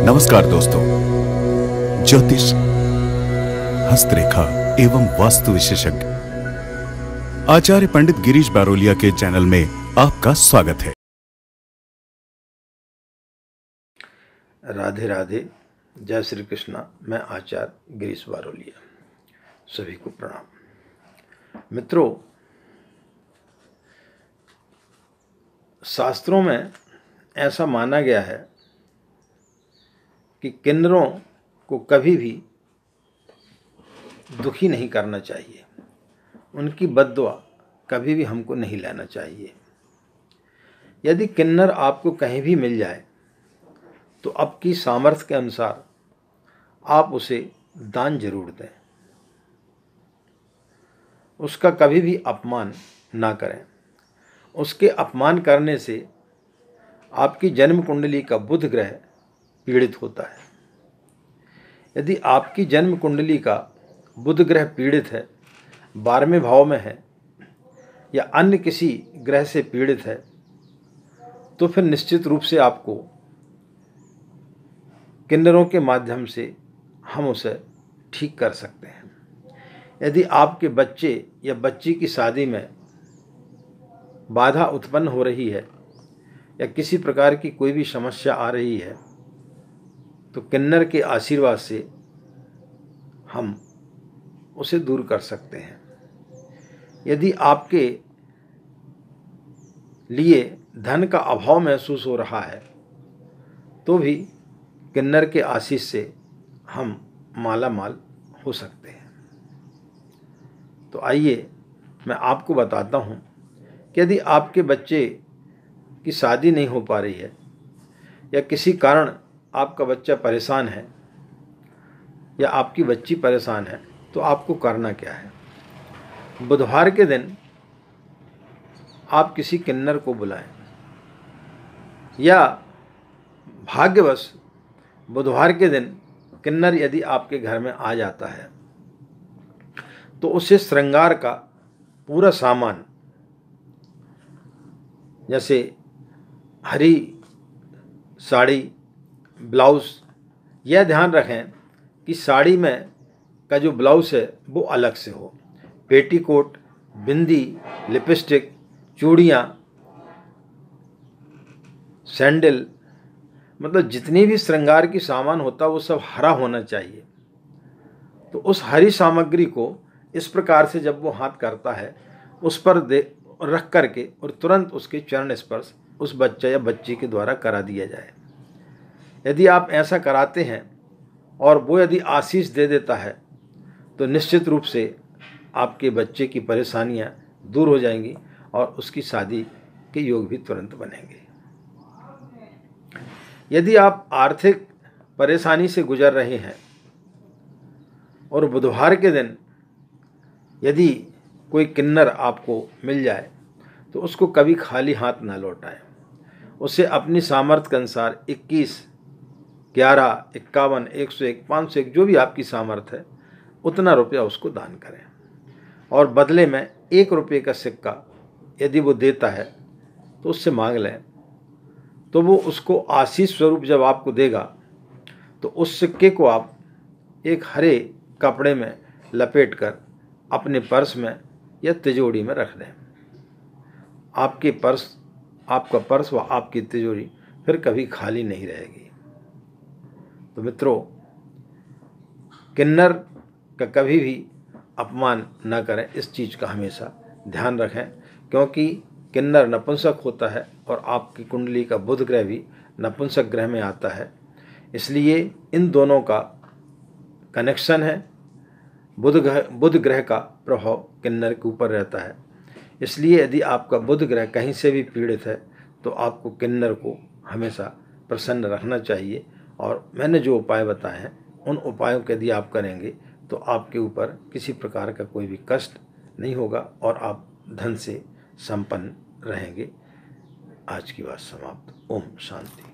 नमस्कार दोस्तों, ज्योतिष, हस्तरेखा एवं वास्तु विशेषज्ञ आचार्य पंडित गिरीश बारोलिया के चैनल में आपका स्वागत है। राधे राधे, जय श्री कृष्णा। मैं आचार्य गिरीश बारोलिया, सभी को प्रणाम। मित्रों, शास्त्रों में ऐसा माना गया है कि किन्नरों को कभी भी दुखी नहीं करना चाहिए, उनकी बद्दुआ कभी भी हमको नहीं लेना चाहिए। यदि किन्नर आपको कहीं भी मिल जाए तो आपकी सामर्थ्य के अनुसार आप उसे दान जरूर दें, उसका कभी भी अपमान ना करें। उसके अपमान करने से आपकी जन्म कुंडली का बुध ग्रह पीड़ित होता है। यदि आपकी जन्म कुंडली का बुध ग्रह पीड़ित है, 12वें भाव में है या अन्य किसी ग्रह से पीड़ित है, तो फिर निश्चित रूप से आपको किन्नरों के माध्यम से हम उसे ठीक कर सकते हैं। यदि आपके बच्चे या बच्ची की शादी में बाधा उत्पन्न हो रही है या किसी प्रकार की कोई भी समस्या आ रही है, तो किन्नर के आशीर्वाद से हम उसे दूर कर सकते हैं। यदि आपके लिए धन का अभाव महसूस हो रहा है, तो भी किन्नर के आशीष से हम माला माल हो सकते हैं। तो आइए मैं आपको बताता हूँ कि यदि आपके बच्चे की शादी नहीं हो पा रही है या किसी कारण आपका बच्चा परेशान है या आपकी बच्ची परेशान है, तो आपको करना क्या है। बुधवार के दिन आप किसी किन्नर को बुलाएं, या भाग्यवश बुधवार के दिन किन्नर यदि आपके घर में आ जाता है तो उसे श्रृंगार का पूरा सामान, जैसे हरी साड़ी, ब्लाउज़, यह ध्यान रखें कि साड़ी में का जो ब्लाउज़ है वो अलग से हो। पेटीकोट, बिंदी, लिपस्टिक, चूड़ियाँ, सैंडल, मतलब जितनी भी श्रृंगार की सामान होता है वो सब हरा होना चाहिए। तो उस हरी सामग्री को इस प्रकार से जब वो हाथ करता है, उस पर रख करके और तुरंत उसके चरण स्पर्श उस बच्चे या बच्ची के द्वारा करा दिया जाए। यदि आप ऐसा कराते हैं और वो यदि आशीष दे देता है, तो निश्चित रूप से आपके बच्चे की परेशानियां दूर हो जाएंगी और उसकी शादी के योग भी तुरंत बनेंगे। यदि आप आर्थिक परेशानी से गुजर रहे हैं और बुधवार के दिन यदि कोई किन्नर आपको मिल जाए, तो उसको कभी खाली हाथ ना लौटाएं। उसे अपनी सामर्थ्य के अनुसार 21, 11, 51, 101, 501 जो भी आपकी सामर्थ्य है उतना रुपया उसको दान करें, और बदले में 1 रुपये का सिक्का यदि वो देता है तो उससे मांग लें। तो वो उसको आशीष स्वरूप जब आपको देगा तो उस सिक्के को आप एक हरे कपड़े में लपेट कर अपने पर्स में या तिजोरी में रख दें। आपका पर्स व आपकी तिजोरी फिर कभी खाली नहीं रहेगी। तो मित्रों, किन्नर का कभी भी अपमान न करें, इस चीज़ का हमेशा ध्यान रखें, क्योंकि किन्नर नपुंसक होता है और आपकी कुंडली का बुध ग्रह भी नपुंसक ग्रह में आता है। इसलिए इन दोनों का कनेक्शन है। बुध ग्रह का प्रभाव किन्नर के ऊपर रहता है। इसलिए यदि आपका बुध ग्रह कहीं से भी पीड़ित है तो आपको किन्नर को हमेशा प्रसन्न रखना चाहिए। और मैंने जो उपाय बताए हैं उन उपायों को यदि आप करेंगे तो आपके ऊपर किसी प्रकार का कोई भी कष्ट नहीं होगा और आप धन से संपन्न रहेंगे। आज की बात समाप्त। ओम शांति।